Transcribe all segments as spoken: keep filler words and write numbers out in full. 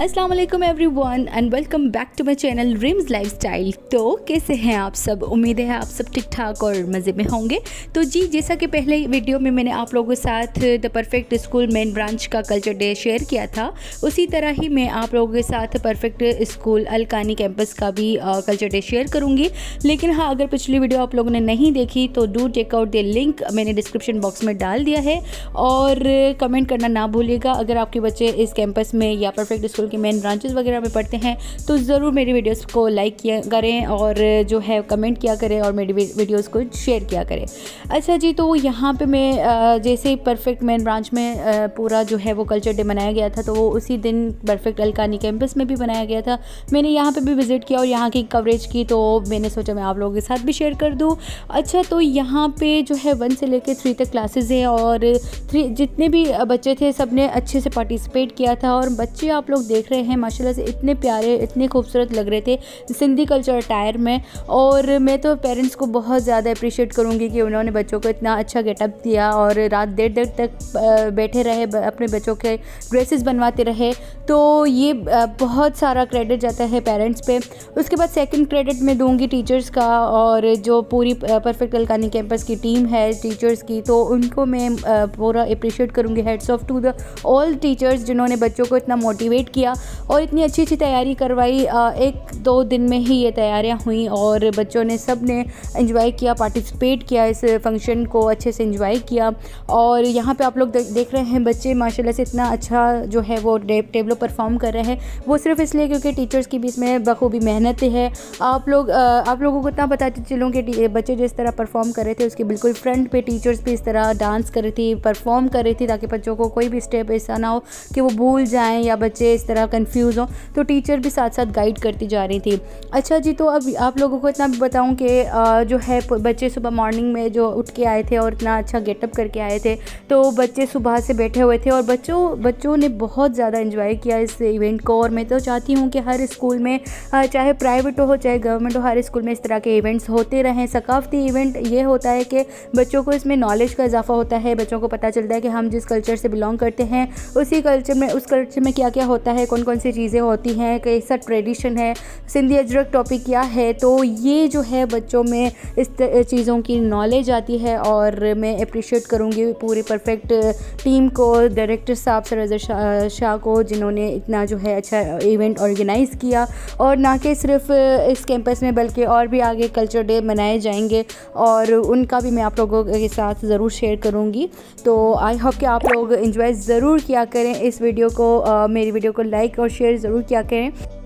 अस्सलाम वालेकुम everyone and welcome back to my channel Dreams Lifestyle. तो कैसे हैं आप सब? उम्मीद है आप सब ठीक ठाक और मज़े में होंगे। तो जी, जैसा कि पहले वीडियो में मैंने आप लोगों के साथ the Perfect School main branch का कल्चर डे शेयर किया था, उसी तरह ही मैं आप लोगों के साथ परफेक्ट स्कूल अलकानी कैंपस का भी कल्चर डे शेयर करूँगी। लेकिन हाँ, अगर पिछली वीडियो आप लोगों ने नहीं देखी तो do check out the link, मैंने डिस्क्रिप्शन बॉक्स में डाल दिया है। और कमेंट करना ना भूलिएगा। अगर आपके बच्चे इस कैंपस में या परफेक्ट स्कूल के मेन ब्रांचेस वगैरह में पढ़ते हैं तो ज़रूर मेरी वीडियोस को लाइक किया करें और जो है कमेंट किया करें और मेरी वीडियोस को शेयर किया करें। अच्छा जी, तो यहाँ पे मैं जैसे परफेक्ट मेन ब्रांच में पूरा जो है वो कल्चर डे मनाया गया था, तो वो उसी दिन परफेक्ट अलकानी कैंपस में भी बनाया गया था। मैंने यहाँ पे भी विज़िट किया और यहाँ की कवरेज की, तो मैंने सोचा मैं आप लोगों के साथ भी शेयर कर दूँ। अच्छा, तो यहाँ पे जो है वन से लेकर थ्री तक क्लासेस हैं और थ्री जितने भी बच्चे थे सब ने अच्छे से पार्टिसिपेट किया था। और बच्चे आप लोग देख रहे हैं माशाल्लाह से इतने प्यारे, इतने खूबसूरत लग रहे थे सिंधी कल्चर अटायर में। और मैं तो पेरेंट्स को बहुत ज़्यादा अप्रिशिएट करूँगी कि उन्होंने बच्चों को इतना अच्छा गेटअप दिया और रात देर देर तक बैठे रहे, अपने बच्चों के ड्रेसेस बनवाते रहे। तो ये बहुत सारा क्रेडिट जाता है पेरेंट्स पे। उसके बाद सेकंड क्रेडिट मैं दूंगी टीचर्स का, और जो पूरी परफेक्ट अलकानी कैंपस की टीम है टीचर्स की, तो उनको मैं पूरा अप्रिशिएट करूँगी। Hats off to the all teachers जिन्होंने बच्चों को इतना मोटिवेट किया और इतनी अच्छी अच्छी तैयारी करवाई। एक दो दिन में ही ये तैयारियां हुई और बच्चों ने सब ने एंजॉय किया, पार्टिसिपेट किया, इस फंक्शन को अच्छे से एंजॉय किया। और यहाँ पे आप लोग देख रहे हैं बच्चे माशाल्लाह से इतना अच्छा जो है वो टेबलो परफॉर्म कर रहे हैं। वो सिर्फ इसलिए क्योंकि टीचर्स की भी इसमें बखूबी मेहनत है। आप लोग आप लोगों को इतना बताते चलूँ कि बच्चे जिस तरह परफॉर्म कर रहे थे उसके बिल्कुल फ्रंट पे टीचर्स भी इस तरह डांस कर रही थी, परफॉर्म कर रही थी, ताकि बच्चों को कोई भी स्टेप ऐसा ना हो कि वो भूल जाएं या बच्चे इस तरह कंफ्यूज हों। तो टीचर भी साथ साथ गाइड करती जा रही थी। अच्छा जी, तो अब आप लोगों को इतना भी बताऊं कि जो है बच्चे सुबह मॉर्निंग में जो उठ के आए थे और इतना अच्छा गेटअप करके आए थे, तो बच्चे सुबह से बैठे हुए थे और बच्चों बच्चों ने बहुत ज़्यादा एंजॉय किया इस इवेंट को। और मैं तो चाहती हूँ कि हर स्कूल में, चाहे प्राइवेट हो चाहे गवर्नमेंट हो, हर स्कूल में इस तरह के इवेंट्स होते रहें। सकाफती इवेंट ये होता है कि बच्चों को इसमें नॉलेज का इजाफा होता है, बच्चों को पता चलता है कि हम जिस कल्चर से बिलोंग करते हैं उसी कल्चर में उस कल्चर में क्या क्या होता है, कौन कौन सी चीज़ें होती हैं, कैसा ट्रेडिशन है, सिंधी अजरक टॉपिक क्या है। तो ये जो है बच्चों में इस चीज़ों की नॉलेज आती है। और मैं अप्रिशिएट करूँगी पूरी परफेक्ट टीम को, डायरेक्टर साहब सरअज़र शाह, शाह को, जिन्होंने इतना जो है अच्छा इवेंट ऑर्गेनाइज़ किया। और ना कि सिर्फ इस कैंपस में बल्कि और भी आगे कल्चर डे मनाए जाएंगे और उनका भी मैं आप लोगों के साथ ज़रूर शेयर करूँगी। तो आई होप कि आप लोग एंजॉय ज़रूर किया करें इस वीडियो को, आ, मेरी वीडियो को लाइक और शेयर ज़रूर किया करें।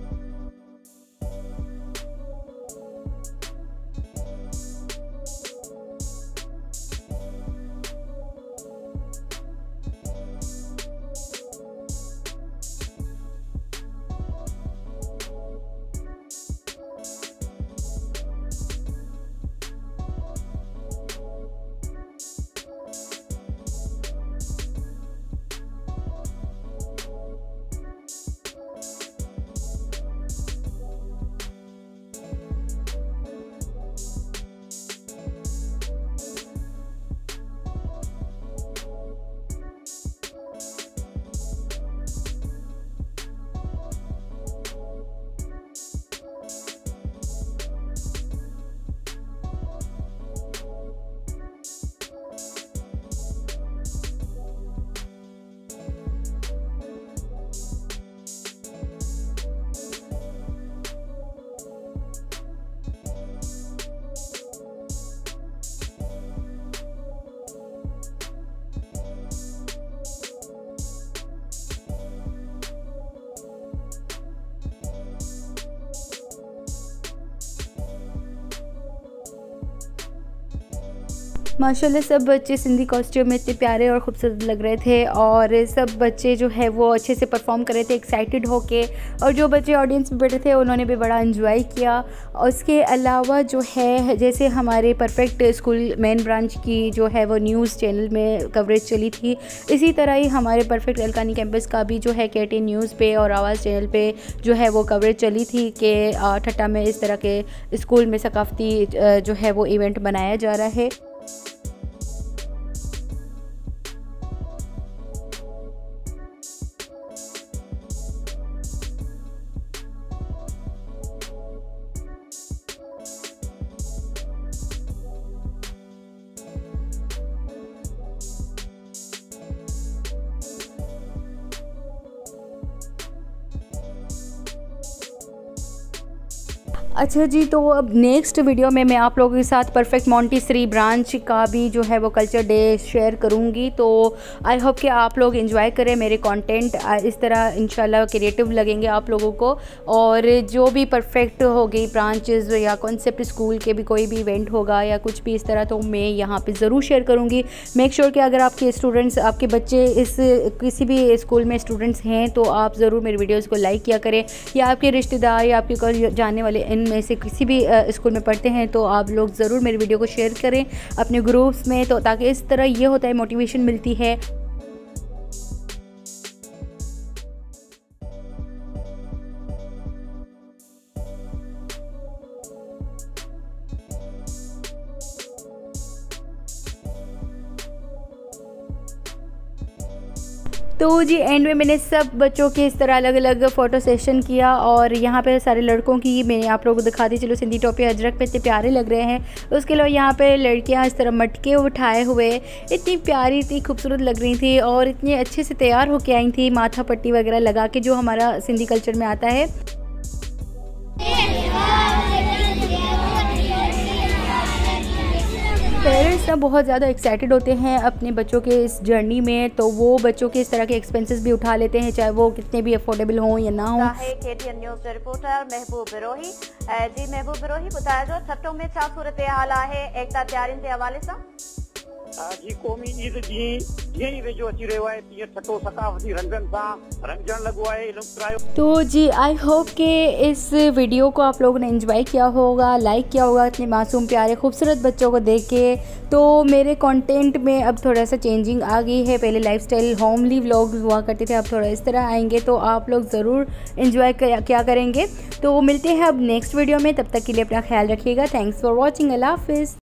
माशाल्लाह सब बच्चे सिंधी कॉस्ट्यूम में इतने प्यारे और ख़ूबसूरत लग रहे थे और सब बच्चे जो है वो अच्छे से परफॉर्म कर रहे थे एक्साइटेड होके। और जो बच्चे ऑडियंस में बैठे थे उन्होंने भी बड़ा एंजॉय किया। और उसके अलावा जो है जैसे हमारे परफेक्ट स्कूल मेन ब्रांच की जो है वो न्यूज़ चैनल में कवरेज चली थी, इसी तरह ही हमारे परफेक्ट अलकानी कैंपस का भी जो है के टी न्यूज़ पे और आवाज़ चैनल पे जो है वो कवरेज चली थी कि ठट्टा में इस तरह के स्कूल में सकाफ़ती जो है वो इवेंट बनाया जा रहा है। अच्छा जी, तो अब नेक्स्ट वीडियो में मैं आप लोगों के साथ परफेक्ट मॉन्टेसरी ब्रांच का भी जो है वो कल्चर डे शेयर करूंगी। तो आई होप कि आप लोग एंजॉय करें मेरे कंटेंट, इस तरह इंशाल्लाह क्रिएटिव लगेंगे आप लोगों को। और जो भी परफेक्ट होगी ब्रांचेस या कॉन्सेप्ट स्कूल के भी कोई भी इवेंट होगा या कुछ भी इस तरह, तो मैं यहाँ पे ज़रूर शेयर करूँगी। मेक श्योर कि अगर आपके स्टूडेंट्स, आपके बच्चे इस किसी भी स्कूल में स्टूडेंट्स हैं तो आप ज़रूर मेरे वीडियोज़ को लाइक किया करें, या आपके रिश्तेदार या आपके जानने वाले इन में से किसी भी स्कूल में पढ़ते हैं तो आप लोग ज़रूर मेरे वीडियो को शेयर करें अपने ग्रुप्स में, तो ताकि इस तरह ये होता है मोटिवेशन मिलती है। तो जी एंड में मैंने सब बच्चों के इस तरह अलग अलग फ़ोटो सेशन किया, और यहाँ पे सारे लड़कों की मैंने आप लोगों को दिखा दी। चलो सिंधी टोपी अजरक पे इतने प्यारे लग रहे हैं। उसके अलावा यहाँ पे लड़कियाँ इस तरह मटके उठाए हुए इतनी प्यारी, इतनी खूबसूरत लग रही थी और इतने अच्छे से तैयार होके आई थी, माथा पट्टी वगैरह लगा के, जो हमारा सिंधी कल्चर में आता है। पेरेंट्स ना बहुत ज़्यादा एक्साइटेड होते हैं अपने बच्चों के इस जर्नी में, तो वो बच्चों के इस तरह के एक्सपेंसेस भी उठा लेते हैं, चाहे वो कितने भी अफोर्डेबल हों या ना हो। केटीएन न्यूज़ रिपोर्टर महबूब बिरोही। जी महबूब बिरोही, ॿुधाए जो छठो में छा सूरत हाल आहे एकता तैयारियुनि के हवाले सां? जी क़ौमी ईद जी जीअं ई वेझो अची रहियो आहे तीअं छठो सकाफ़ती रंगनि सां रंगजण लॻो आहे। तो जी आई होप कि इस वीडियो को आप लोगों ने एंजॉय किया होगा, लाइक किया होगा इतने मासूम प्यारे खूबसूरत बच्चों को देख के। तो मेरे कंटेंट में अब थोड़ा सा चेंजिंग आ गई है, पहले लाइफस्टाइल होमली व्लॉग्स हुआ करते थे, अब थोड़ा इस तरह आएंगे, तो आप लोग ज़रूर एंजॉय क्या करेंगे। तो मिलते हैं अब नेक्स्ट वीडियो में, तब तक के लिए अपना ख्याल रखिएगा। थैंक्स फॉर वॉचिंग, अल्लाह हाफिज़।